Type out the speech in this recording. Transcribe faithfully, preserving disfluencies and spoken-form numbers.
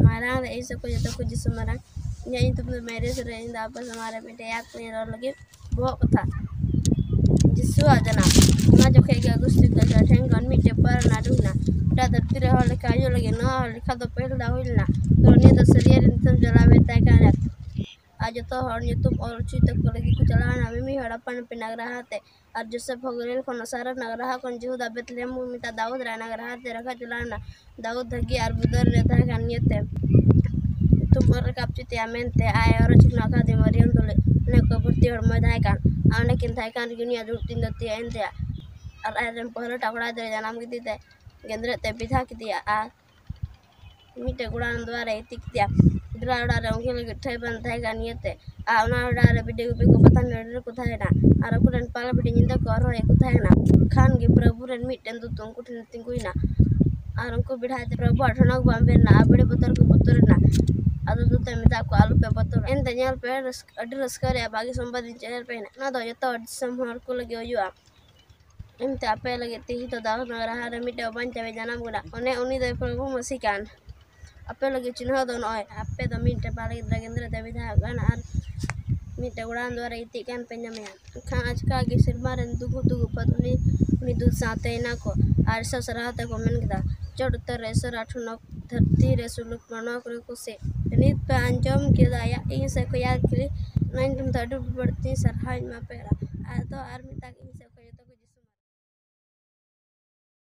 marang re isa ko jata ko jisu marang nya itu mere sere inda apa samara bete yak ni ro lagi bo kota jisu ajana na jo ke ga gusti ka ja thengon mi te par na duna da da tire hol ka jo lagi no hol ka do pel da hulna to ni da serier intam jala beta ka आज तो हर YouTube और चित को लगी को चलाना मिमी हड़प्पन पे नग रहा थे और जोसेफ भगोरेल को नसारा नग रहा कौन जूदा बेतलेम मिता दाऊद रा नग रहा थे रखा चलाना दाऊद धगी और बुदर रहता है कानिये थे तुम और कापचिते आमेन थे आए और चिकना का दे मरियम तोले ने को भर्ती और मधाय कान आने किन थाय कान गिनिया दुटिन दती एंते और आयरन पहले टाकड़ा दे जनाम की थे गेंद्रे ते पिथा की दिया आ मिटे गुड़ान द्वारा इतिक दिया ड्राउडा रे उनके लगे ठे बन थाय कानिये थे आ उना डारे बिडे को पता नडर को थाय ना और कुरन पाला बिडे निंदा को और को थाय ना खान के प्रभु रन मिटन तो तुमको ठन तिंगुइना और उनको बिठाते प्रभु अठनक बांबे ना बड़े बतर को बतर ना अदो तो तमिता को आलू पे बतर एन तन्याल पे अड्डी रस्कर या बागी संपादिन चैनल पे ना दो जतो समहर को लगे होयुआ एमते आपे लगे ती तो दाव नगर हारे मिटे बन चावे जानम गुना ओने उनी दे प्रभु मसीकान आपे लगे चिन्ह दो नय आपे द मिटे पाले द्रगेंद्र देवी था गान आर मिटे उड़ान द्वारा इति कान पे ᱧᱟᱢᱮᱭᱟ खान आज का के सिरमा रन दुगु दुगु पतुनी उनी दूध साथे ना को आर सब सराहते को मेन कदा चढ़ उतर रेसर आठनक धरती रे सुलुक मनक रे को से नित पे अंजम के दाया इन से को याद करी नाइन तुम थर्ड बढ़ती सरहाज मा पेरा आ तो आर मिता